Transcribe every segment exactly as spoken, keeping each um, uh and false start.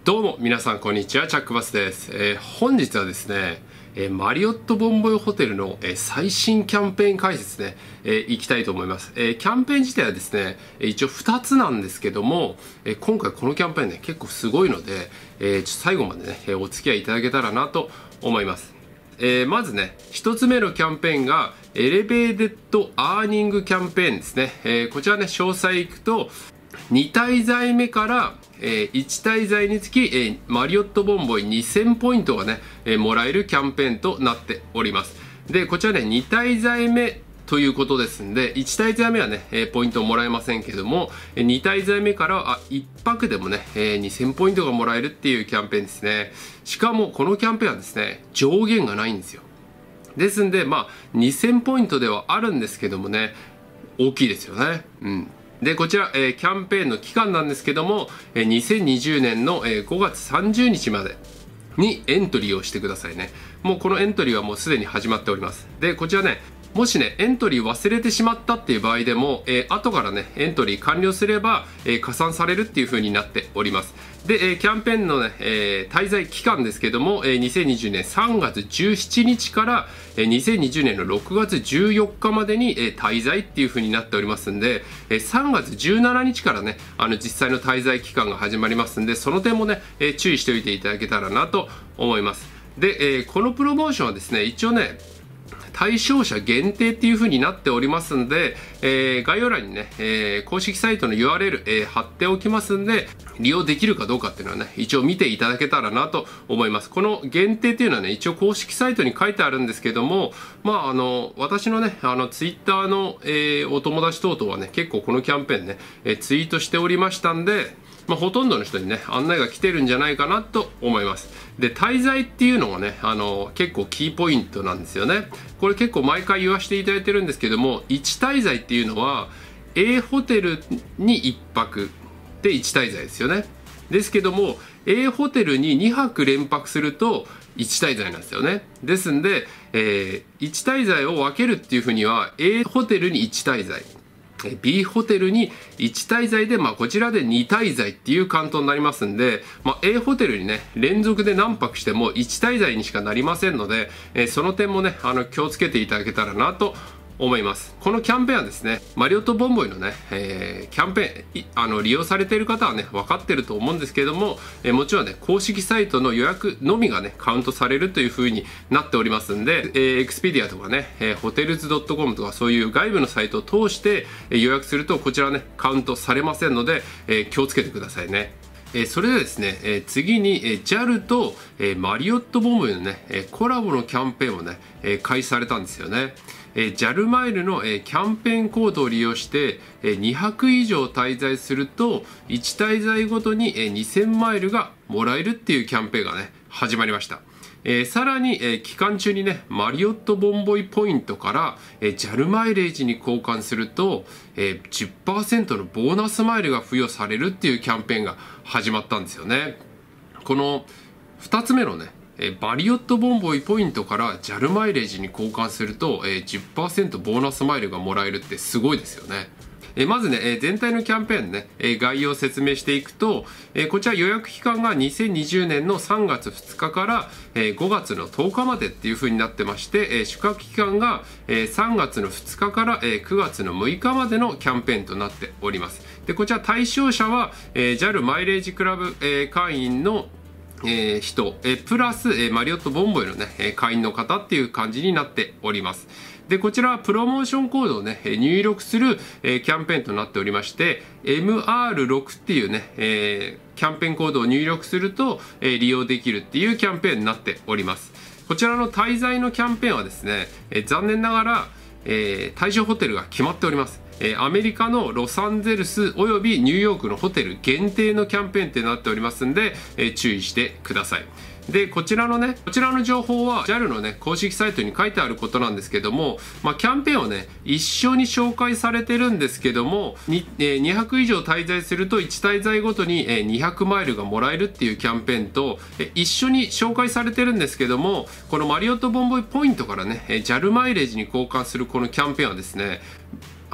どうも皆さんこんにちは、チャックバスです。えー、本日はですね、えー、マリオットボンボイホテルの、えー、最新キャンペーン解説ね、えー、いきたいと思います。えー、キャンペーン自体はですね、一応ふたつなんですけども、えー、今回このキャンペーンね、結構すごいので、えー、ちょっと最後までね、お付き合いいただけたらなと思います。えー、まずね、ひとつめのキャンペーンが、エレベーテッドアーニングキャンペーンですね。えー、こちらね、詳細いくと、に滞在目から、えー、いち滞在につき、えー、マリオットボンボイにせんポイントがね、えー、もらえるキャンペーンとなっております。で、こちらね、に滞在目ということですんで、いち滞在目はね、えー、ポイントもらえませんけども、に滞在目からあいっぱくでもね、えー、にせんポイントがもらえるっていうキャンペーンですね。しかもこのキャンペーンはですね、上限がないんですよ。ですんで、まあ、にせんポイントではあるんですけどもね、大きいですよね。うん。で、こちら、えー、キャンペーンの期間なんですけども、えー、にせんにじゅうねんの、えー、ごがつさんじゅうにちまでにエントリーをしてくださいね。もうこのエントリーはもうすでに始まっております。で、こちらね、もしね、エントリー忘れてしまったっていう場合でも、えー、後からね、エントリー完了すれば、えー、加算されるっていう風になっております。で、えー、キャンペーンのね、えー、滞在期間ですけども、えー、にせんにじゅうねんさんがつじゅうしちにちから、えー、にせんにじゅうねんのろくがつじゅうよっかまでに、えー、滞在っていう風になっておりますんで、えー、さんがつじゅうしちにちからね、あの実際の滞在期間が始まりますんで、その点もね、えー、注意しておいていただけたらなと思います。で、えー、このプロモーションはですね、一応ね、対象者限定っていう風になっておりますんで、えー、概要欄にね、えー、公式サイトの ユーアールエル、えー、貼っておきますんで、利用できるかどうかっていうのはね、一応見ていただけたらなと思います。この限定っていうのはね、一応公式サイトに書いてあるんですけども、まあ、あの、私のね、あの、ツイッターの、えー、お友達等々はね、結構このキャンペーンね、えー、ツイートしておりましたんで、まあ、ほとんどの人にね、案内が来てるんじゃないかなと思います。で、滞在っていうのがね、あの、結構キーポイントなんですよね。これ結構毎回言わせていただいてるんですけども、いち滞在っていうのは、A ホテルにいっぱくでいち滞在ですよね。ですけども、A ホテルににはく連泊するといち滞在なんですよね。ですんで、えー、いち滞在を分けるっていうふうには、A ホテルにいち滞在。B ホテルにいち滞在で、まあ、こちらでに滞在っていうカウントになりますんで、まあ、A ホテルにね、連続で何泊してもいち滞在にしかなりませんので、えー、その点もね、あの、気をつけていただけたらなと思います。このキャンペーンはですね、マリオットボンボイのね、えー、キャンペーンあの利用されている方はね分かってると思うんですけれども、えー、もちろんね公式サイトの予約のみがねカウントされるという風になっておりますんで、えー、エクスペディアとかね、えー、ホテルズ ドットコム とかそういう外部のサイトを通して、えー、予約するとこちらねカウントされませんので、えー、気をつけてくださいね。えー、それではですね、えー、次に、えー、ジャル と、えー、マリオットボンボイのね、えー、コラボのキャンペーンをね、えー、開始されたんですよね。えー、ジャル マイルの、えー、キャンペーンコードを利用して、えー、にはく以上滞在するといち滞在ごとに、えー、にせんマイルがもらえるっていうキャンペーンがね始まりました。えー、さらに、えー、期間中にねマリオットボンボイポイントから、えー、ジャル マイレージに交換すると、えー、じゅっパーセント のボーナスマイルが付与されるっていうキャンペーンが始まったんですよね。このふたつめのねマリオットボンボイポイントから ジャル マイレージに交換すると、えー、じゅっパーセント ボーナスマイルがもらえるってすごいですよね。えー、まずね、えー、全体のキャンペーンね、えー、概要を説明していくと、えー、こちら予約期間がにせんにじゅうねんのさんがつふつかから、えー、ごがつのとおかまでっていう風になってまして、えー、宿泊期間が、えー、さんがつのふつかから、えー、くがつのむいかまでのキャンペーンとなっております。で、こちら対象者は、えー、ジャル マイレージクラブ、えー、会員のえー、人、えー、プラス、えー、マリオットボンボイのね、えー、会員の方っていう感じになっております。で、こちらはプロモーションコードをね、入力する、えー、キャンペーンとなっておりまして、エムアールろく っていうね、えー、キャンペーンコードを入力すると、えー、利用できるっていうキャンペーンになっております。こちらの滞在のキャンペーンはですね、えー、残念ながら、えー、対象ホテルが決まっております。アメリカのロサンゼルスおよびニューヨークのホテル限定のキャンペーンってなっておりますんで、え注意してください。で、こちらのね、こちらの情報は ジャル のね、公式サイトに書いてあることなんですけども、まあ、キャンペーンはね、一緒に紹介されてるんですけども、に、えー、にはく以上滞在するといち滞在ごとに、えー、にひゃくマイルがもらえるっていうキャンペーンと、えー、一緒に紹介されてるんですけども、このマリオットボンボイポイントからね、えー、ジャル マイレージに交換するこのキャンペーンはですね、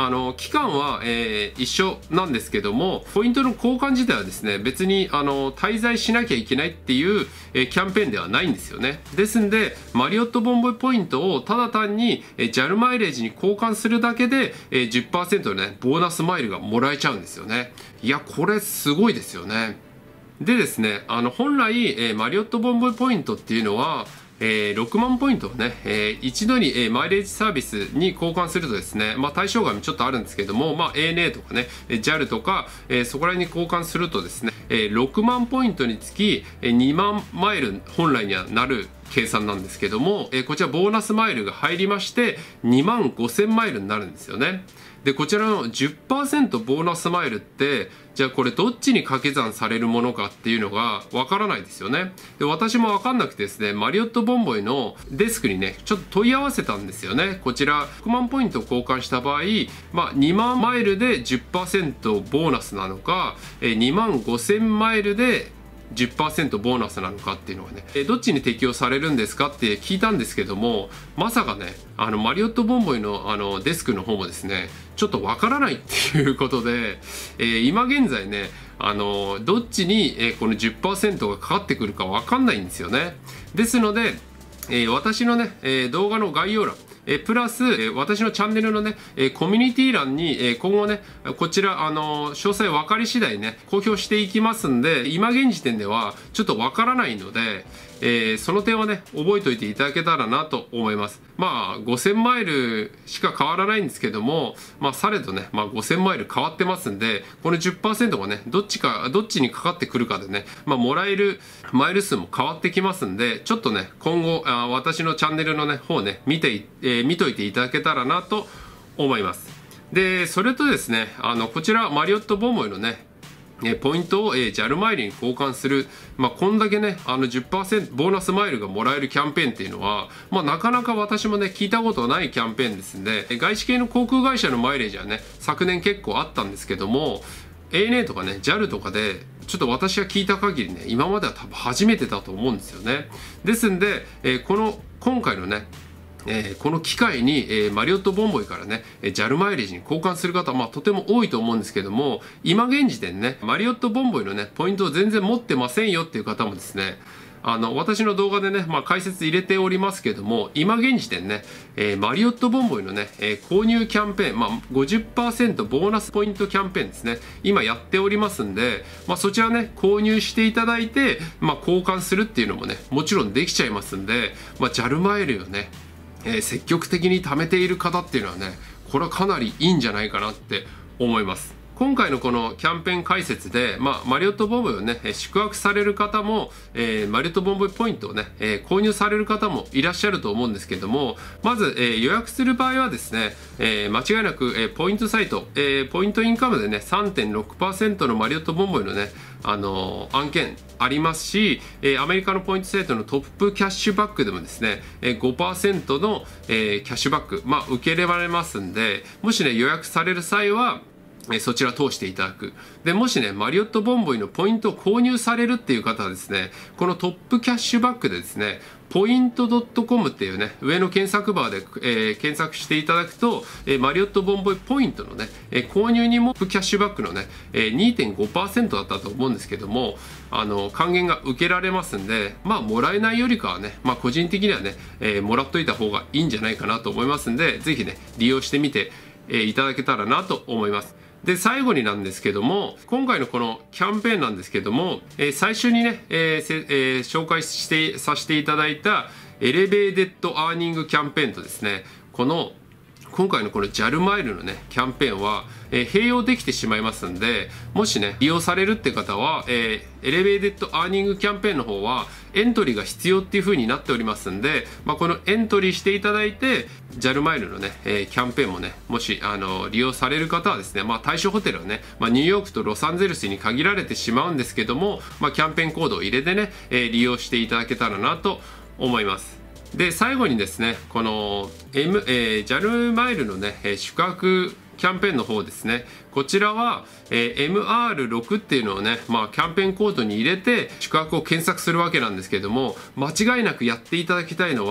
あの期間は、えー、一緒なんですけども、ポイントの交換自体はですね、別にあの滞在しなきゃいけないっていう、えー、キャンペーンではないんですよね。ですんでマリオットボンボイポイントをただ単に、えー、ジャル マイレージに交換するだけで、えー、じゅっパーセント のねボーナスマイルがもらえちゃうんですよね。いやこれすごいですよね。でですね、あの本来、えー、マリオットボンボイポイントっていうのはえー、ろくまんポイントをね、えー、一度に、えー、マイレージサービスに交換するとですね、まあ、対象外もちょっとあるんですけども、まあ、エーエヌエー とかね、ジャル とか、えー、そこら辺に交換するとですね、えー、ろくまんポイントにつき、えー、にまんマイル本来にはなる計算なんですけども、えー、こちらボーナスマイルが入りましてにまんごせんマイルになるんですよね。でこちらの じゅっパーセント ボーナスマイルってじゃあこれどっちに掛け算されるものかっていうのがわからないですよね。で私もわかんなくてですね、マリオットボンボイのデスクにねちょっと問い合わせたんですよね。こちらろくまんポイントを交換した場合、まあ、にまんマイルで じゅっパーセント ボーナスなのかにまんごせんマイルでじゅっパーセント ボーナスなのかっていうのがね、えどっちに適用されるんですかって聞いたんですけども、まさかねあのマリオットボンボイのあのデスクの方もですねちょっとわからないっていうことで、えー、今現在ねあのどっちに、えー、この じゅっパーセント がかかってくるかわかんないんですよね。ですので、えー、私のね、えー、動画の概要欄えプラス、え私のチャンネルのね、えコミュニティ欄に、え今後ね、こちら、あの詳細分かり次第ね、公表していきますんで、今現時点ではちょっと分からないので、えー、その点はね、覚えておいていただけたらなと思います。まあ、ごせんマイルしか変わらないんですけども、まあ、されどね、まあ、ごせんマイル変わってますんで、この じゅっパーセント がね、どっちか、どっちにかかってくるかでね、まあ、もらえるマイル数も変わってきますんで、ちょっとね、今後、あ私のチャンネルのね、方ね、見て、えー、見といていただけたらなと思います。で、それとですね、あの、こちら、マリオットボンボイのね、ポイントを ジャル マイルに交換する、まあ、こんだけねあの じゅっパーセント ボーナスマイルがもらえるキャンペーンっていうのは、まあ、なかなか私もね聞いたことないキャンペーンですんで、外資系の航空会社のマイレージはね昨年結構あったんですけども エーエヌエー とかね ジャル とかでちょっと私が聞いた限りね今までは多分初めてだと思うんですよね。ですんで、えー、この今回のねえー、この機会に、えー、マリオットボンボイからね ジャル マイレージに交換する方、まあ、とても多いと思うんですけども、今現時点ねマリオットボンボイのねポイントを全然持ってませんよっていう方もですね、あの私の動画でね、まあ、解説入れておりますけども、今現時点ね、えー、マリオットボンボイのね、えー、購入キャンペーン、まあ、ごじゅっパーセント ボーナスポイントキャンペーンですね、今やっておりますんで、まあ、そちらね購入していただいて、まあ、交換するっていうのもねもちろんできちゃいますんで、まあ、ジャル マイルをねえー、積極的に貯めている方っていうのはねこれはかなりいいんじゃないかなって思います。今回のこのキャンペーン解説で、まあ、マリオットボンボイをね宿泊される方も、えー、マリオットボンボイポイントをね、えー、購入される方もいらっしゃると思うんですけども、まず、えー、予約する場合はですね、えー、間違いなく、えー、ポイントサイト、えー、ポイントインカムでね さんてんろくパーセント のマリオットボンボイのねあのー、案件ありますし、えー、アメリカのポイントサイトのトップキャッシュバックでもですね、えー、ごパーセント の、えー、キャッシュバック、まあ、受け入れられますんで、もしね予約される際はえそちら通していただく。でもしねマリオットボンボイのポイントを購入されるっていう方はですね、このトップキャッシュバックでですねポイント .com っていうね上の検索バーで、えー、検索していただくと、えー、マリオットボンボイポイントのね、えー、購入にもキャッシュバックのね、えー、にてんごパーセント だったと思うんですけども、あの還元が受けられますんで、まあもらえないよりかはね、まあ個人的にはね、えー、もらっといた方がいいんじゃないかなと思いますんで、ぜひね利用してみて、えー、いただけたらなと思います。で最後になんですけども、今回のこのキャンペーンなんですけども、えー、最初にね、えーえー、紹介してさせていただいたエレベーテッドアーニングキャンペーンとですね、この今回のこの ジャル マイルのねキャンペーンは、えー、併用できてしまいますんで、もしね利用されるって方は、えー、エレベーテッドアーニングキャンペーンの方はエントリーが必要っていう風になっておりますんで、まあ、このエントリーしていただいて ジャル マイルのね、えー、キャンペーンもねもしあの利用される方はですね、まあ、対象ホテルはね、まあ、ニューヨークとロサンゼルスに限られてしまうんですけども、まあ、キャンペーンコードを入れてね、えー、利用していただけたらなと思います。で最後にですねこの、M えー、ジャル マイルのね宿泊キャンペーンの方ですね、こちらは、えー、エムアールろく っていうのをね、まあ、キャンペーンコードに入れて宿泊を検索するわけなんですけども、間違いなくやっていただきたいのは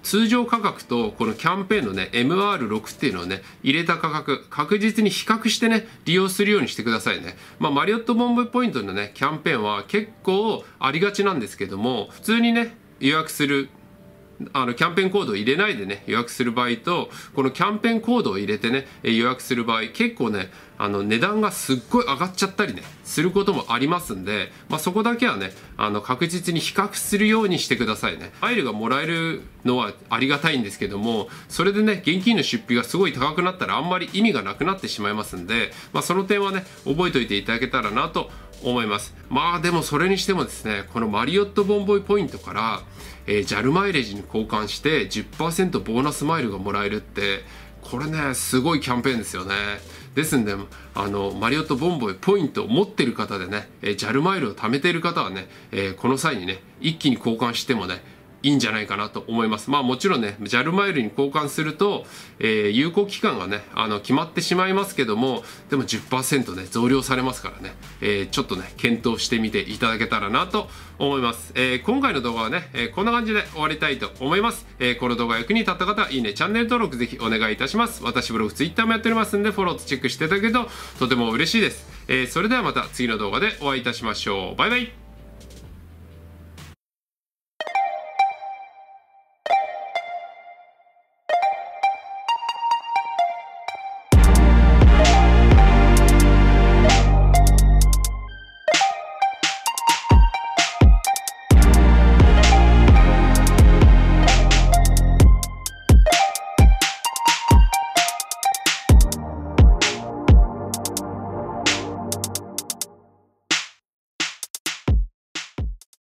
通常価格とこのキャンペーンのね エムアールろく っていうのをね入れた価格確実に比較してね利用するようにしてくださいね。まあ、マリオットボンボイポイントのねキャンペーンは結構ありがちなんですけども、普通にね予約するあのキャンペーンコードを入れないでね予約する場合と、このキャンペーンコードを入れてね予約する場合、結構ねあの値段がすっごい上がっちゃったりねすることもありますんで、まあ、そこだけはねあの確実に比較するようにしてくださいね。マイルがもらえるのはありがたいんですけども、それでね現金の出費がすごい高くなったらあんまり意味がなくなってしまいますんで、まあ、その点はね覚えておいていただけたらなと思います。まあでもそれにしてもですね、このマリオットボンボイポイントから、えー、ジャル マイレージに交換して じゅっパーセント ボーナスマイルがもらえるって、これねすごいキャンペーンですよね。ですんであのマリオットボンボイポイントを持ってる方でね、えー、ジャル マイルを貯めている方はね、えー、この際にね一気に交換してもねいいんじゃないかなと思います。まあもちろんね ジャル マイルに交換すると、えー、有効期間がねあの決まってしまいますけども、でも じゅっパーセント ね増量されますからね、えー、ちょっとね検討してみていただけたらなと思います。えー、今回の動画はね、えー、こんな感じで終わりたいと思います。えー、この動画役に立った方はいいね、チャンネル登録ぜひお願いいたします。私ブログ、ツイッターもやっておりますんでフォローとチェックしていただけるととても嬉しいです。えー、それではまた次の動画でお会いいたしましょう。バイバイ。